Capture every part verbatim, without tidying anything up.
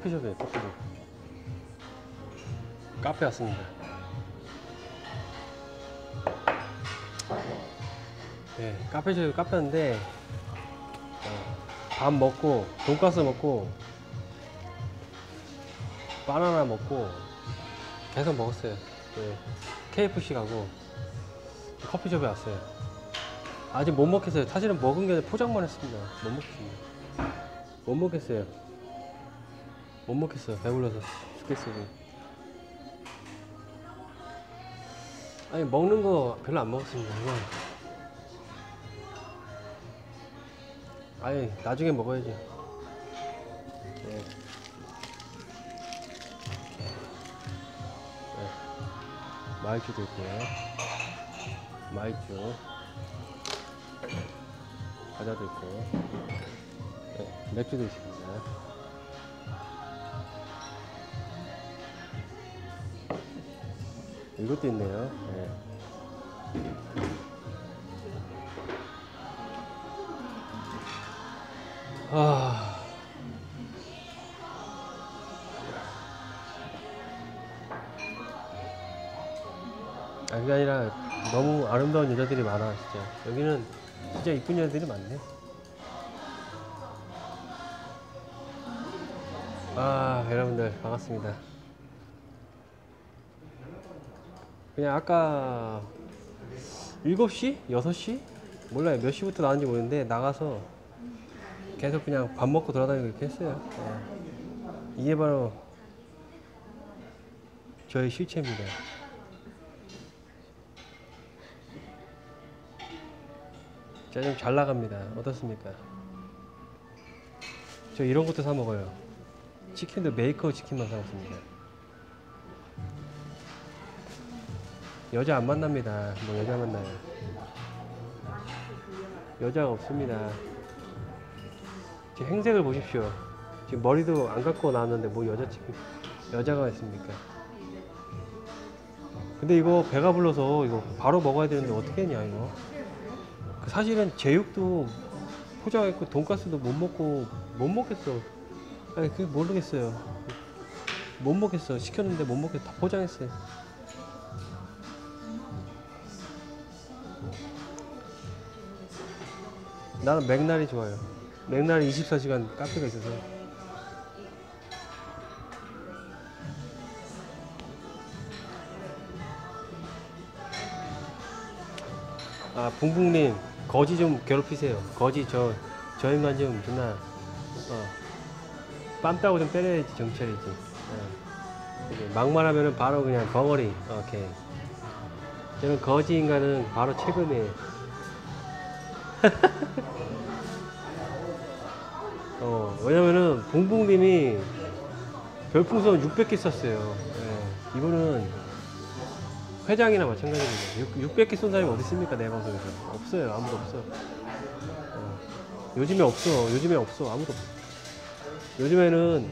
커피숍이에요. 커피숍. 카페 왔습니다. 네, 카페숍 카페인데 어, 밥 먹고 돈가스 먹고 바나나 먹고 계속 먹었어요. 네, 케이에프씨 가고 커피숍에 왔어요. 아직 못 먹겠어요. 사실은 먹은 게 아니라 포장만 했습니다. 못 먹겠습니다. 못 먹겠어요. 못 먹겠어요. 배불러서 죽겠어요. 아니 먹는 거 별로 안 먹었습니다. 그냥 아니 나중에 먹어야지. 네. 네. 마이쮸도 있고요. 마이쮸 과자도 있고, 네. 맥주도 있습니다. 이것도 있네요. 네. 아, 아 그게 아니라 너무 아름다운 여자들이 많아. 진짜 여기는 진짜 이쁜 여자들이 많네. 아 여러분들 반갑습니다. 그냥 아까 일곱 시? 여섯 시? 몰라요. 몇 시부터 나왔는지 모르겠는데 나가서 계속 그냥 밥 먹고 돌아다니고 이렇게 했어요. 네. 이게 바로 저의 실체입니다. 제가 좀 잘 나갑니다. 어떻습니까? 저 이런 것도 사 먹어요. 치킨도 메이커 치킨만 사 먹습니다. 여자 안 만납니다. 뭐 여자 만나요. 여자가 없습니다. 지금 행색을 보십시오. 지금 머리도 안 감고 나왔는데 뭐 여자 치킨 여자가 있습니까? 근데 이거 배가 불러서 이거 바로 먹어야 되는데 어떻게 했냐 이거. 사실은 제육도 포장했고 돈가스도 못 먹고 못 먹겠어. 아니 그게 모르겠어요. 못 먹겠어. 시켰는데 못 먹겠어. 다 포장했어요. 나는 맥날이 좋아요. 맥날이 이십사 시간 카페가 있어서. 아 붕붕님 거지 좀 괴롭히세요. 거지 저 저 인간 좀 존나 어 빰 따고 좀 때려야지 정찰이지. 어. 막말하면은 바로 그냥 벙어리. 오케이. 저는 거지 인간은 바로 최근에 어 왜냐면은 붕붕님이 별풍선 육백 개 썼어요. 예. 이거는 회장이나 마찬가지입니다. 육백 개 쏜 사람이 어디 있습니까? 내 방송에서 없어요. 아무도 없어. 어. 요즘에 없어. 요즘에 없어. 아무도 없어. 요즘에는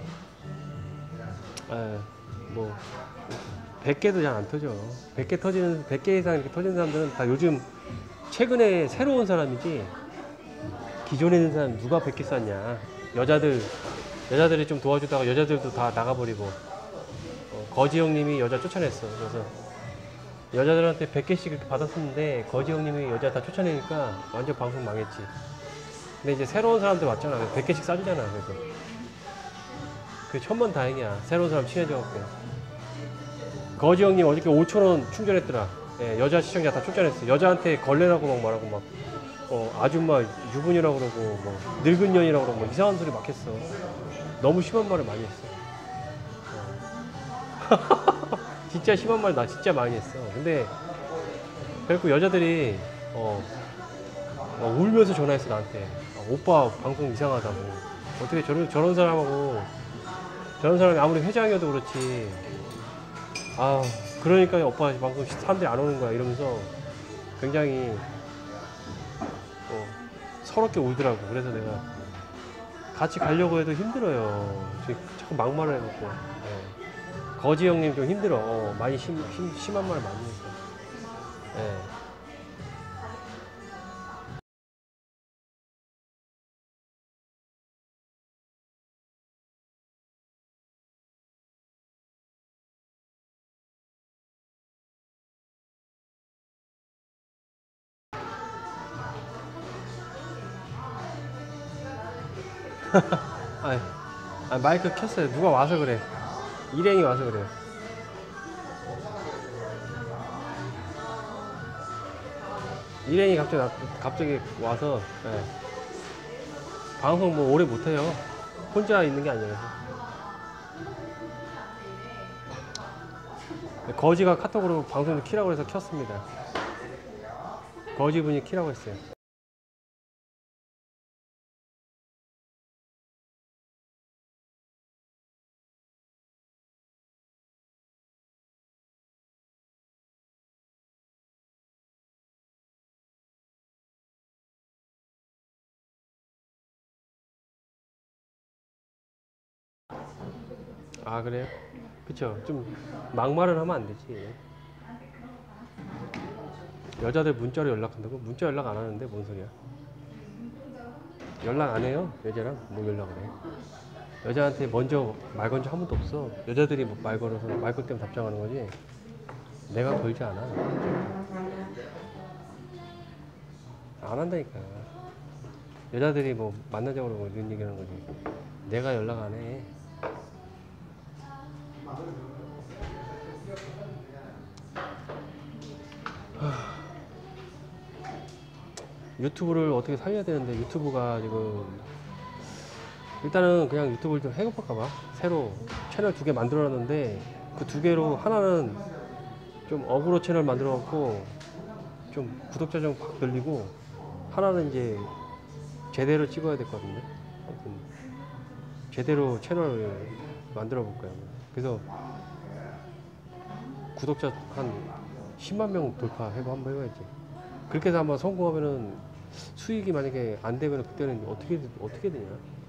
에, 뭐 백 개도 잘 안 터져. 백 개 터지는 백 개 이상 이렇게 터지는 사람들은 다 요즘 최근에 새로 온 사람이지. 기존에 있는 사람 누가 백 개 쐈냐. 여자들 여자들이 좀 도와주다가 여자들도 다 나가버리고 어, 거지 형님이 여자 쫓아냈어. 그래서 여자들한테 백 개씩 이렇게 받았었는데 거지 형님이 여자 다 쫓아내니까 완전 방송 망했지. 근데 이제 새로운 사람들 왔잖아. 백 개씩 싸주잖아. 그래서 그게 천만다행이야. 새로운 사람 친해져갖고. 거지 형님 어저께 오천 원 충전했더라. 예, 여자 시청자 다 쫓아냈어. 여자한테 걸레라고 막 말하고 막 어, 아줌마 유부녀라고 그러고 뭐 늙은 년이라고 그러고 뭐 이상한 소리 막 했어. 너무 심한 말을 많이 했어. 어. 진짜 심한 말 나 진짜 많이 했어. 근데 그래갖고 여자들이 어, 어, 울면서 전화했어 나한테. 어, 오빠 방송 이상하다고. 어떻게 저런 저런 사람하고 저런 사람이 아무리 회장이어도 그렇지. 아 그러니까 오빠 방송 사람들이 안 오는 거야 이러면서 굉장히 어, 서럽게 울더라고. 그래서 내가 같이 가려고 해도 힘들어요. 자꾸 막말을 해갖고. 네. 거지 형님 좀 힘들어. 어, 많이 심, 심, 심한 말 많이 했어. 네. 아, 아 마이크 켰어요. 누가 와서 그래. 일행이 와서 그래요. 일행이 갑자기 나- 갑자기 와서 예. 방송 뭐 오래 못해요. 혼자 있는 게 아니라서. 거지가 카톡으로 방송 좀 키라고 해서 켰습니다. 거지분이 키라고 했어요. 아 그래요? 그쵸. 좀 막말을 하면 안 되지. 여자들 문자로 연락한다고? 문자 연락 안 하는데 뭔 소리야? 연락 안 해요 여자랑. 뭐 연락을 해. 여자한테 먼저 말 건 적 한 번도 없어. 여자들이 뭐 말 걸어서 말 걸 때면 답장하는 거지 내가 걸지 않아. 안 한다니까. 여자들이 뭐 만나자고 그러고 이런 얘기 하는 거지 내가 연락 안 해. 유튜브를 어떻게 살려야 되는데 유튜브가 지금 일단은 그냥 유튜브를 좀 해볼까봐 새로 채널 두 개 만들어 놨는데 그 두 개로 하나는 좀 어그로 채널 만들어 갖고 좀 구독자 좀 확 늘리고 하나는 이제 제대로 찍어야 될 것 같은데 아무튼 제대로 채널을 만들어 볼까요. 그래서 구독자 한 십만 명 돌파해보 한번 해봐야지. 그렇게 해서 한번 성공하면은 수익이 만약에 안 되면 그때는 어떻게 어떻게 되냐.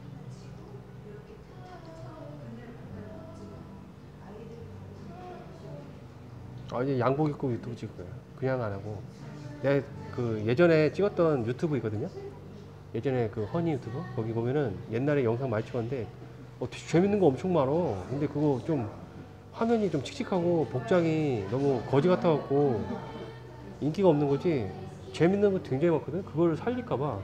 아 이제 양복 입고 유튜브 찍을 거야. 그냥 안 하고 내가 그 예전에 찍었던 유튜브 있거든요. 예전에 그 허니 유튜브 거기 보면은 옛날에 영상 많이 찍었는데 어, 재밌는 거 엄청 많어. 근데 그거 좀 화면이 좀 칙칙하고 복장이 너무 거지 같아 갖고 인기가 없는 거지. 재밌는 거 굉장히 많거든. 그걸 살릴까봐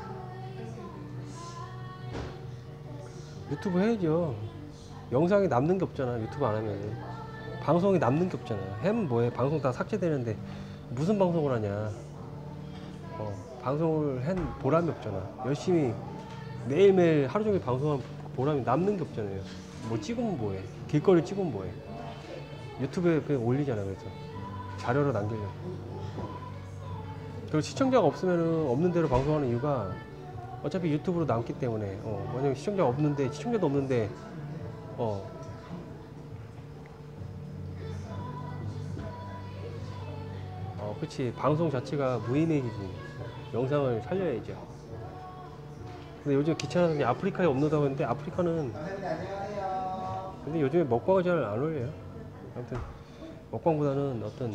유튜브 해야죠. 영상이 남는 게 없잖아. 유튜브 안 하면 방송이 남는 게 없잖아. 하면 뭐해. 방송 다 삭제되는데 무슨 방송을 하냐. 어, 방송을 한 보람이 없잖아. 열심히 매일매일 하루 종일 방송한 보람이 남는 게 없잖아요. 뭐 찍으면 뭐해. 길거리 찍으면 뭐해. 유튜브에 그냥 올리잖아. 그래서 자료로 남기려고. 그리고 시청자가 없으면은 없는 대로 방송하는 이유가 어차피 유튜브로 남기 때문에. 어, 만약에 시청자가 없는데 시청자도 없는데 어 어, 그치. 방송 자체가 무이미지지. 영상을 살려야죠. 근데 요즘 귀찮아서 그냥 아프리카에 업로드하고 있는데 아프리카는 근데 요즘에 먹방을 잘 안 올려요. 아무튼 먹방보다는 어떤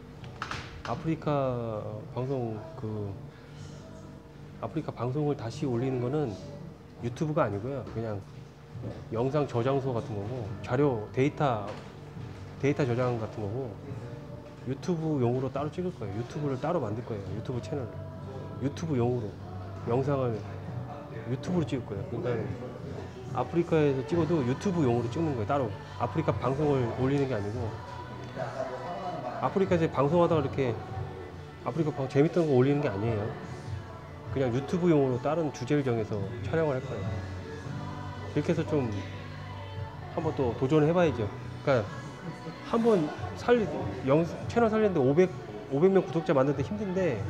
아프리카 방송 그 아프리카 방송을 다시 올리는 거는 유튜브가 아니고요. 그냥 영상 저장소 같은 거고 자료 데이터 데이터 저장 같은 거고 유튜브용으로 따로 찍을 거예요. 유튜브를 따로 만들 거예요. 유튜브 채널을 유튜브용으로 영상을 유튜브로 찍을 거예요. 그러니까 아프리카에서 찍어도 유튜브용으로 찍는 거예요. 따로 아프리카 방송을 올리는 게 아니고 아프리카에서 방송하다가 이렇게 아프리카 방 재밌던 거 올리는 게 아니에요. 그냥 유튜브용으로 다른 주제를 정해서 촬영을 할 거예요. 그렇게 해서 좀 한번 또 도전을 해봐야죠. 그러니까 한번 살리 영 채널 살리는데 오백 오백 명 구독자 만드는데 힘든데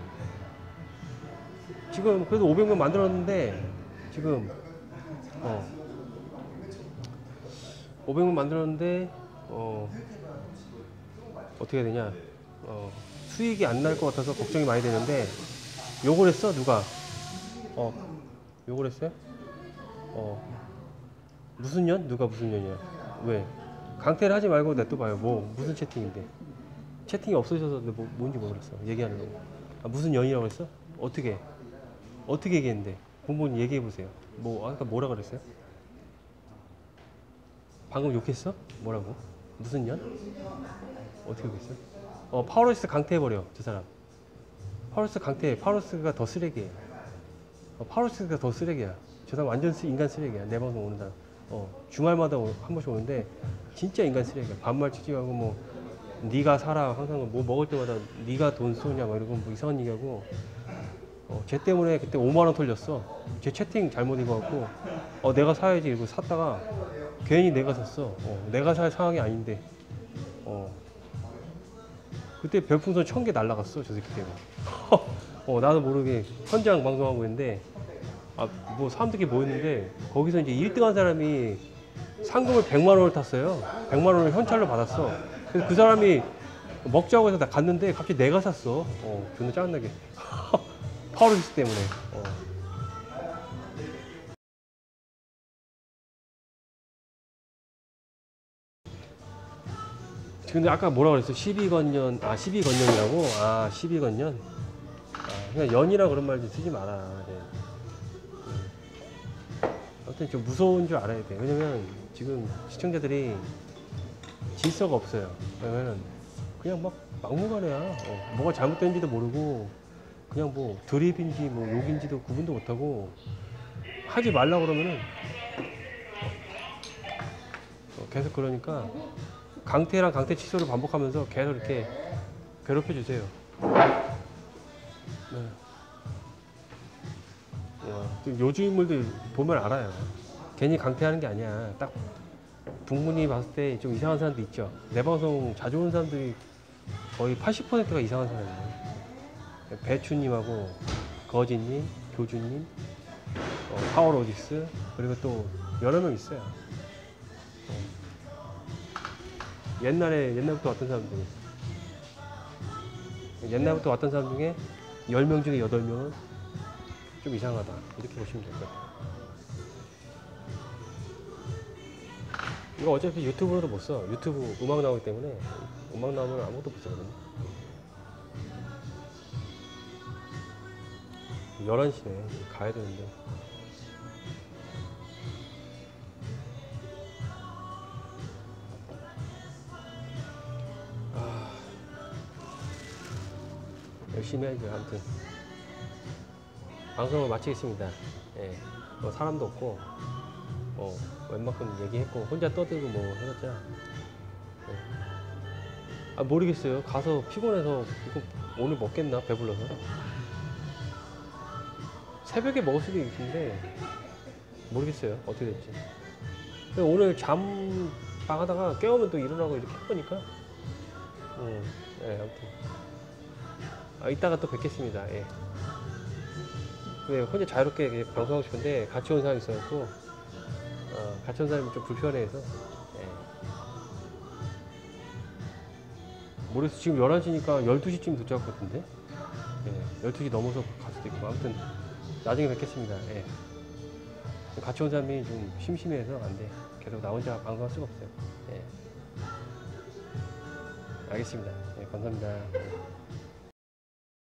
지금 그래도 오백 명 만들었는데 지금 어 오백 명 만들었는데 어 어떻게 해야 되냐. 어 수익이 안 날 것 같아서 걱정이 많이 되는데 욕을 했어 누가. 어 욕을 했어요? 어 무슨 년? 누가 무슨 년이야? 왜? 강퇴를 하지 말고 냅둬봐요. 뭐 무슨 채팅인데 채팅이 없어져서 뭐, 뭔지 모르겠어. 얘기하는 거. 아, 무슨 년이라고 했어? 어떻게 어떻게 얘기했는데 본본 얘기해보세요. 뭐 아까 뭐라 그랬어요? 방금 욕했어? 뭐라고? 무슨 년? 어떻게 욕했어? 어 파워러스 강퇴해버려 저 사람. 파워러스 강퇴. 파워러스가 더 쓰레기예요. 어, 파워러스가 더 쓰레기야. 저 사람 완전 쓰- 인간 쓰레기야. 내 방송 오는 사람. 어, 주말마다 오- 한 번씩 오는데 진짜 인간 쓰레기야. 반말 치지하고 뭐 네가 사라 항상 뭐 먹을 때마다 네가 돈 쏘냐 막 이러고 뭐 이상한 얘기하고. 어, 쟤 때문에 그때 오만 원 털렸어. 제 채팅 잘못 읽어갖고 어 내가 사야지 이러고 샀다가 괜히 내가 샀어. 어, 내가 살 상황이 아닌데. 어. 그때 별풍선 천 개 날라갔어 저 새끼 때문에. 어 나도 모르게 현장 방송하고 있는데 아 뭐 사람들이 모였는데 거기서 이제 일 등 한 사람이 상금을 백만 원을 탔어요. 백만 원을 현찰로 받았어. 그래서 그 사람이 먹자고 해서 나 갔는데 갑자기 내가 샀어. 어 존나 짜증나게. 파워로시스 때문에. 어. 근데 아까 뭐라 그랬어? 십이 건년, 아, 십이 건년이라고? 아, 십이 건년? 아, 그냥 연이라 그런 말 좀 쓰지 마라. 네. 음. 아무튼 좀 무서운 줄 알아야 돼. 왜냐면 지금 시청자들이 질서가 없어요. 왜냐면 그냥 막 막무가내야. 어, 뭐가 잘못된지도 모르고 그냥 뭐 드립인지 뭐 욕인지도 구분도 못하고 하지 말라 그러면은 어, 계속 그러니까 강태랑 강태 취소를 반복하면서 계속 이렇게 괴롭혀 주세요. 네. 어, 요즘 인물들 보면 알아요. 괜히 강태하는 게 아니야. 딱 분분히 봤을 때 좀 이상한 사람도 있죠. 내 방송 자주 온 사람들이 거의 팔십 퍼센트가 이상한 사람이에요. 배추님하고 거지님, 교주님, 어, 파워로직스 그리고 또 여러 명 있어요. 어. 옛날에 옛날부터 왔던 사람들이 옛날부터 왔던 사람 중에 열 명 중에 여덟 명은 좀 이상하다 이렇게 보시면 될 것 같아요. 이거 어차피 유튜브로도 못 써. 유튜브 음악 나오기 때문에 음악 나오면 아무것도 못 쓰거든요. 열한 시네 가야 되는데. 열심히 해야죠. 아무튼 방송을 마치겠습니다. 예, 뭐 사람도 없고 뭐 웬만큼 얘기했고 혼자 떠들고 뭐 해봤자 예. 아 모르겠어요. 가서 피곤해서 이거 오늘 먹겠나 배불러서 새벽에 먹을 수도 있는데 모르겠어요. 어떻게 될지. 오늘 잠방 하다가 깨우면 또 일어나고 이렇게 해보니까 음, 예, 아무튼 아, 이따가 또 뵙겠습니다. 예. 네, 혼자 자유롭게 방송하고 싶은데 같이 온 사람이 있어갖고 어, 같이 온 사람이 좀 불편해서 예. 모르겠어. 지금 열한 시니까 열두 시쯤 도착할 것 같은데 예, 열두 시 넘어서 갈 수도 있고 아무튼 나중에 뵙겠습니다. 예. 같이 온 사람이 좀 심심해서 안 돼. 계속 나 혼자 방송할 수가 없어요. 예. 알겠습니다. 예, 감사합니다. 예.